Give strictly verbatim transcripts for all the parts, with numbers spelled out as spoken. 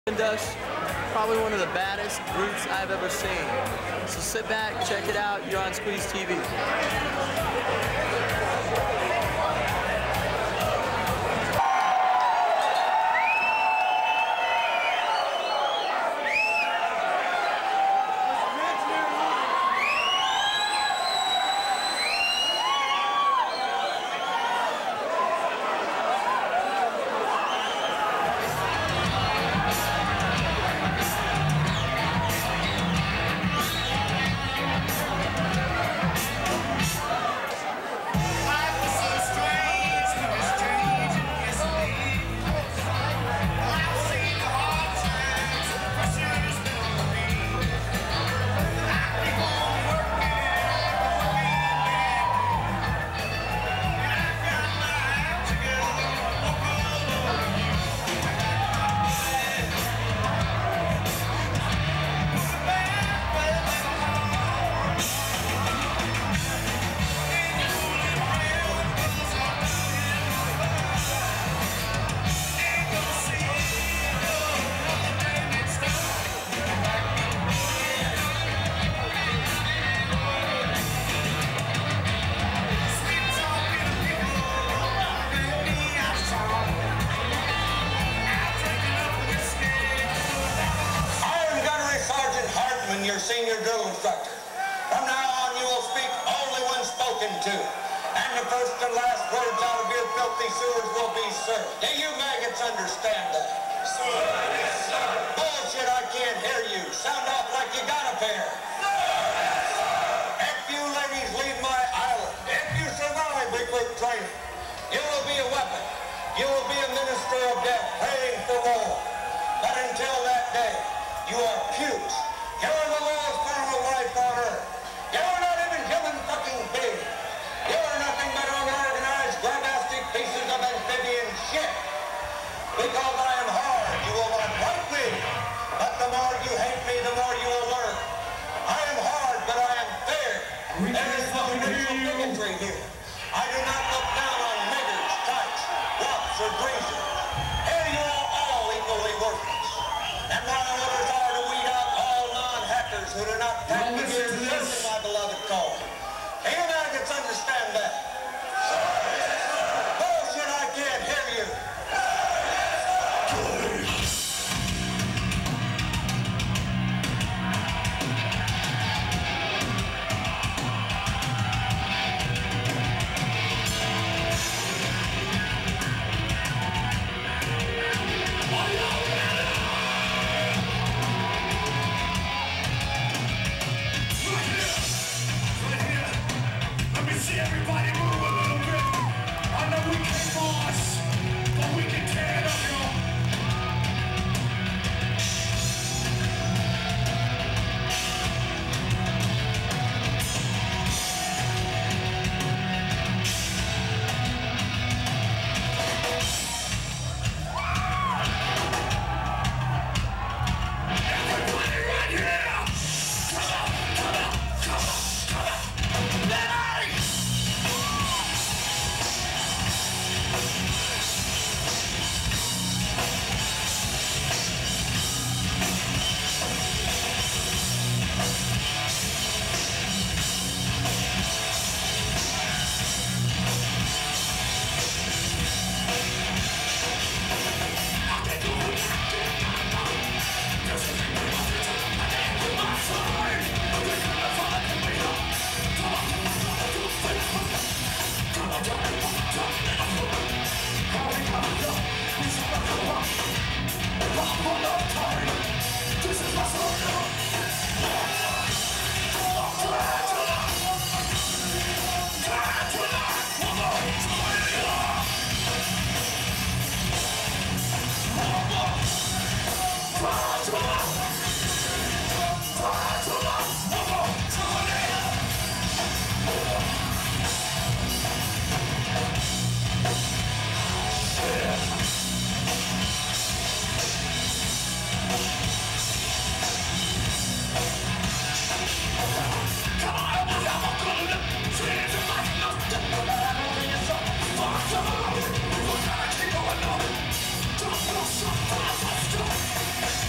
Sevendust, probably one of the baddest groups I've ever seen. So sit back, check it out. You're on Squeeze T V. Your senior drill instructor. From now on, you will speak only when spoken to, and the first and last words out of your filthy sewers will be sir. Do you maggots understand that? Sir, yes, sir. Bullshit, I can't hear you. Sound off like you got a pair. Sir, yes, sir. If you ladies leave my island, if you survive recruit training, you will be a weapon. You will be a minister of death praying for war. But until that day, you are pukes. You're the lowest form of life on earth. You're not even human fucking beings. You're nothing but unorganized, grabastic pieces of amphibian shit. Because I am hard, you will not like me. But the more you hate me, the more you will learn. I am hard, but I am fair. There is no racial bigotry here. I do not look down on niggers, types, wops, or greasers. Here you are all equally worthless. And my orders are to weed out who do not pack the gears serving my beloved cause. Do you maggots understand that? Bullshit, I can't hear you. Everybody move a little bit. I know we can't boss, but we can tear it up, y'all. Everybody right here! Come on, come on, come on, come on. Lenny! Come on,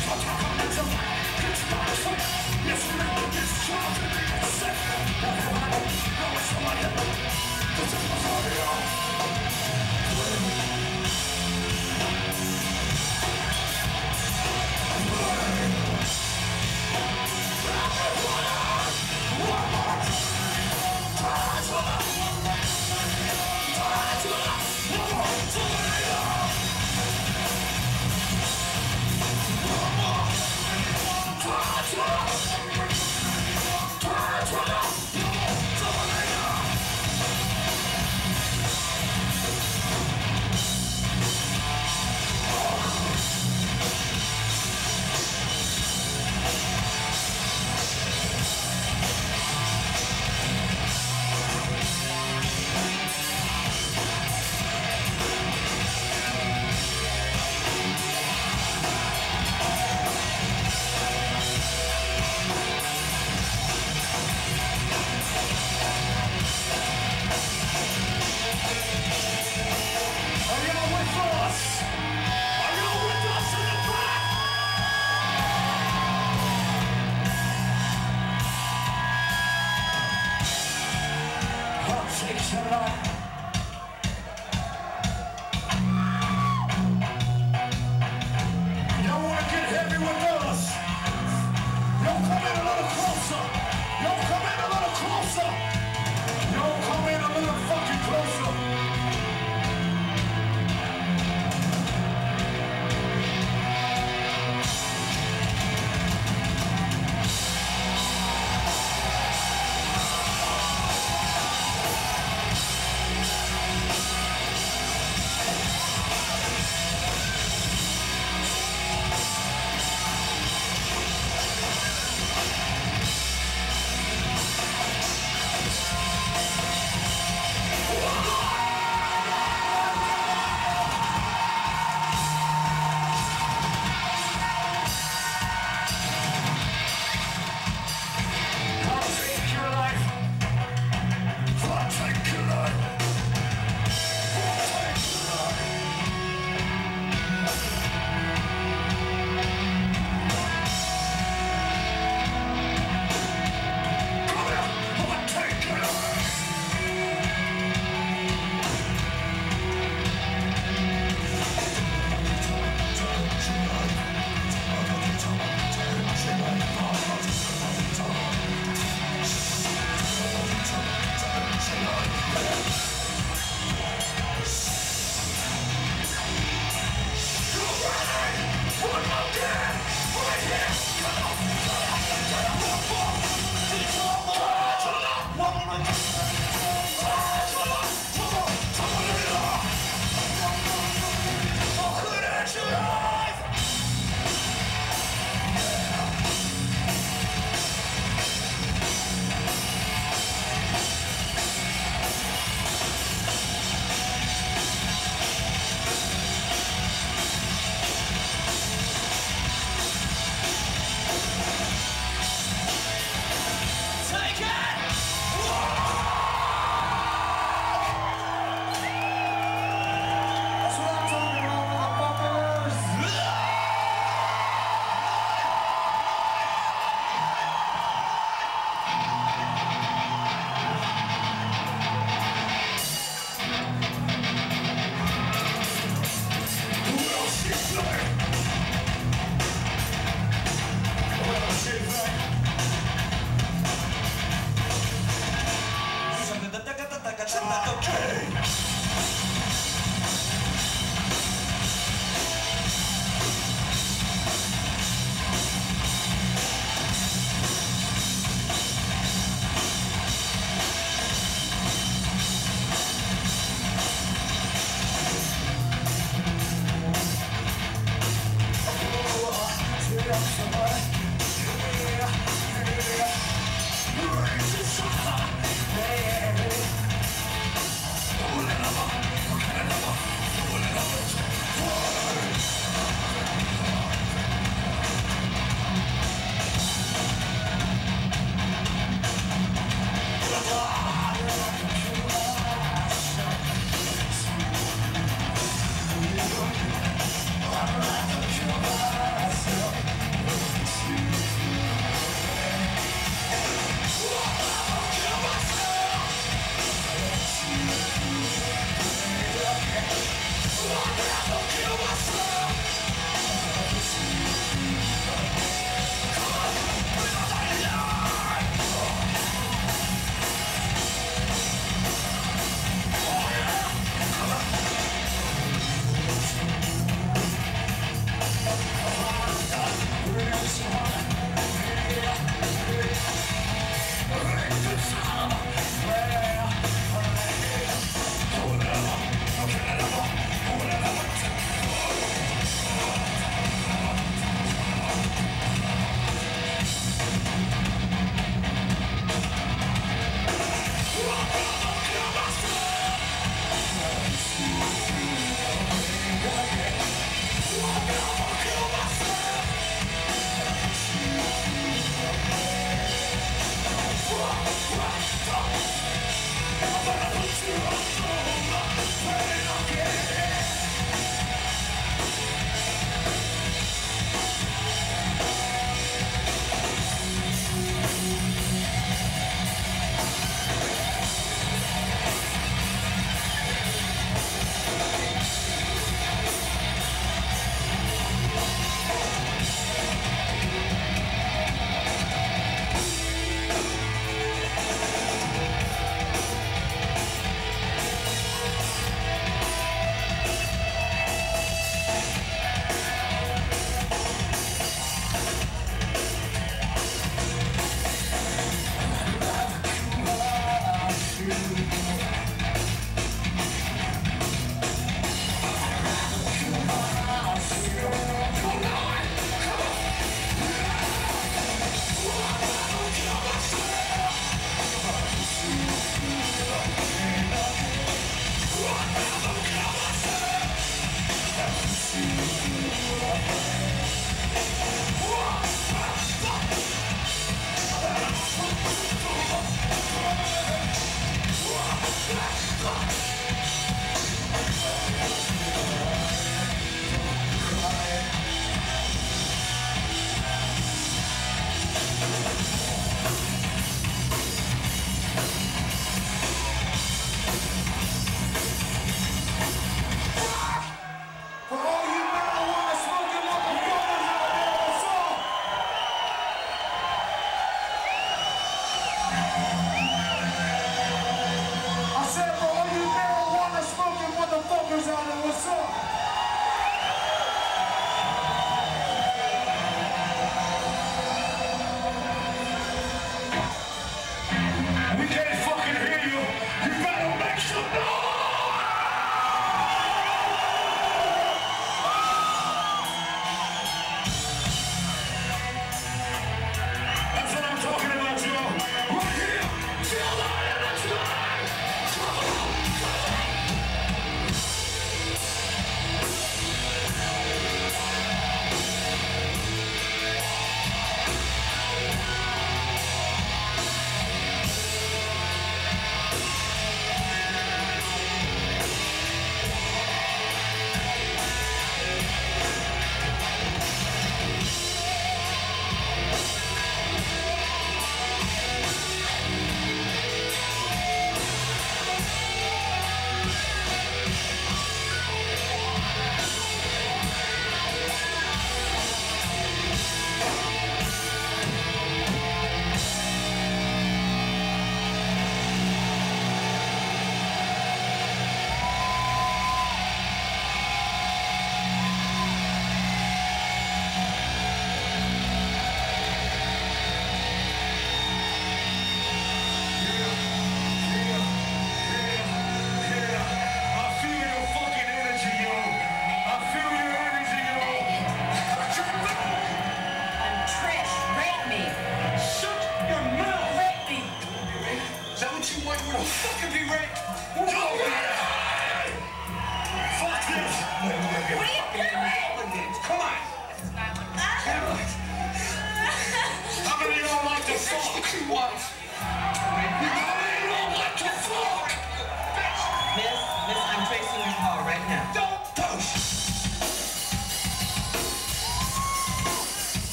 she was.